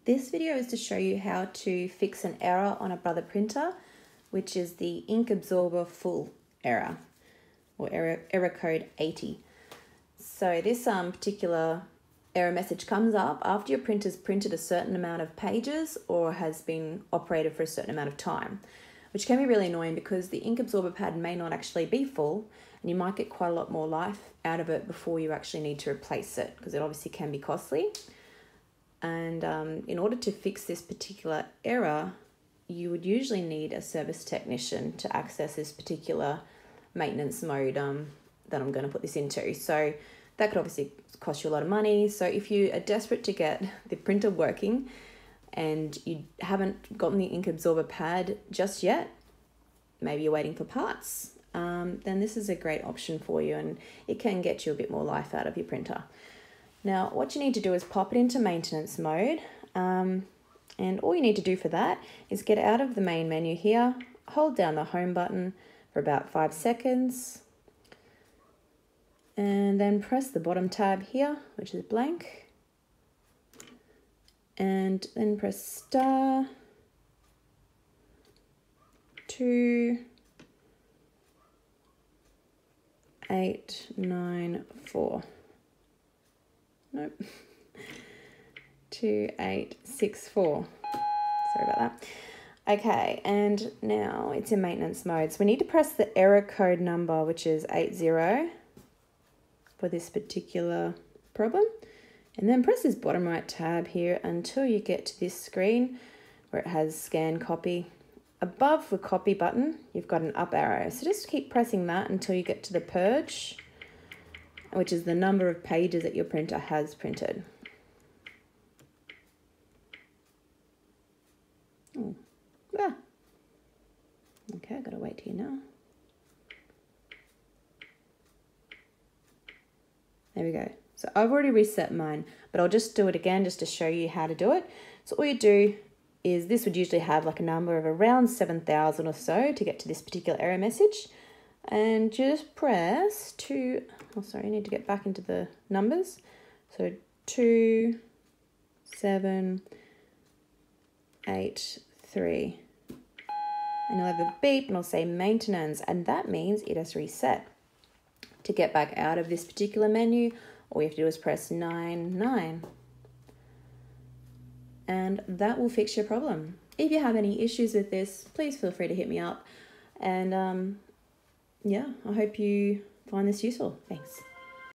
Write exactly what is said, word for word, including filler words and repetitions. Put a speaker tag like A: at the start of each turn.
A: This video is to show you how to fix an error on a Brother printer, which is the ink absorber full error, or error, error code eighty. So this um, particular error message comes up after your printer's printed a certain amount of pages or has been operated for a certain amount of time, which can be really annoying because the ink absorber pad may not actually be full and you might get quite a lot more life out of it before you actually need to replace it, because it obviously can be costly. And um, in order to fix this particular error, you would usually need a service technician to access this particular maintenance mode um, that I'm going to put this into. So that could obviously cost you a lot of money. So if you are desperate to get the printer working and you haven't gotten the ink absorber pad just yet, maybe you're waiting for parts, um, then this is a great option for you, and it can get you a bit more life out of your printer. Now, what you need to do is pop it into maintenance mode, um, and all you need to do for that is get out of the main menu here, hold down the home button for about five seconds, and then press the bottom tab here, which is blank, and then press star two eight nine four. Nope. two eight six four. Sorry about that. Okay, and now it's in maintenance mode. So we need to press the error code number, which is eight zero, for this particular problem. And then press this bottom right tab here until you get to this screen where it has scan copy. Above the copy button, you've got an up arrow. So just keep pressing that until you get to the purge, which is the number of pages that your printer has printed. Oh, ah. Okay, I've got to wait here now. There we go. So I've already reset mine, but I'll just do it again just to show you how to do it. So all you do is, this would usually have like a number of around seven thousand or so to get to this particular error message. And just press two, oh sorry, I need to get back into the numbers. So two, seven, eight, three. And you'll have a beep and it'll say maintenance, and that means it has reset. To get back out of this particular menu, all you have to do is press nine nine. And that will fix your problem. If you have any issues with this, please feel free to hit me up. And um, yeah, I hope you find this useful. Thanks.